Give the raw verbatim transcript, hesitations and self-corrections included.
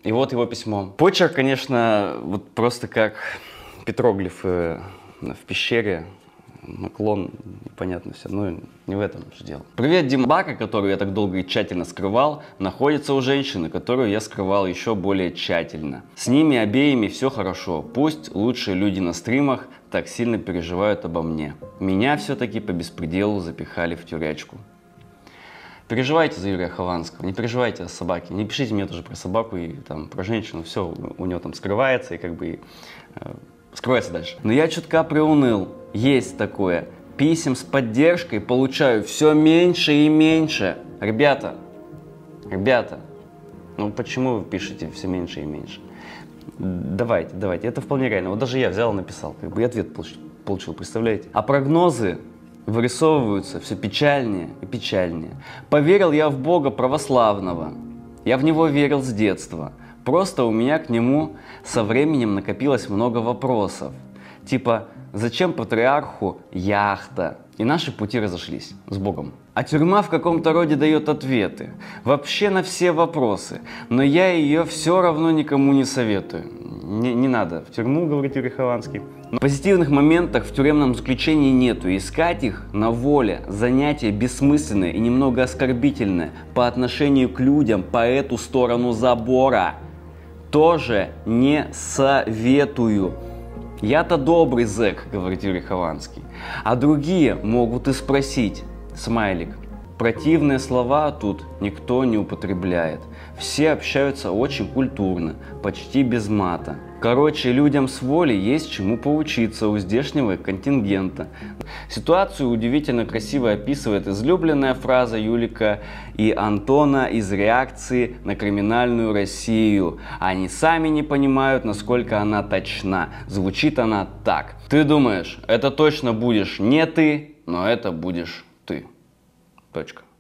И вот его письмо. Почерк, конечно, вот просто как петроглифы в пещере. Наклон, понятно все, но не в этом же дело. Привет, Дима. Собака, которую я так долго и тщательно скрывал, находится у женщины, которую я скрывал еще более тщательно. С ними обеими все хорошо. Пусть лучшие люди на стримах так сильно переживают обо мне. Меня все-таки по беспределу запихали в тюрячку. Переживайте за Юрия Хованского, не переживайте о собаке, не пишите мне тоже про собаку и там про женщину, все у него там скрывается и как бы э, скрывается дальше. Но я чутка приуныл, есть такое, писем с поддержкой получаю все меньше и меньше. Ребята, ребята, ну почему вы пишете все меньше и меньше? Давайте, давайте, это вполне реально, вот даже я взял и написал, как бы и ответ получил, получил, представляете? А прогнозы вырисовываются все печальнее и печальнее. Поверил я в Бога православного. Я в него верил с детства. Просто у меня к нему со временем накопилось много вопросов. Типа, зачем патриарху яхта? И наши пути разошлись с Богом. А тюрьма в каком-то роде дает ответы. Вообще на все вопросы. Но я ее все равно никому не советую. Не, не надо в тюрьму, говорит Юрий Хованский. Но позитивных моментов в тюремном заключении нету. Искать их на воле занятие бессмысленное и немного оскорбительное по отношению к людям по эту сторону забора. Тоже не советую. Я-то добрый зэк, говорит Юрий Хованский. А другие могут и спросить. Смайлик. Противные слова тут никто не употребляет. Все общаются очень культурно, почти без мата. Короче, людям с волей есть чему поучиться у здешнего контингента. Ситуацию удивительно красиво описывает излюбленная фраза Юлика и Антона из реакции на криминальную Россию. Они сами не понимают, насколько она точна. Звучит она так. Ты думаешь, это точно будешь не ты, но это будешь ты. Точка.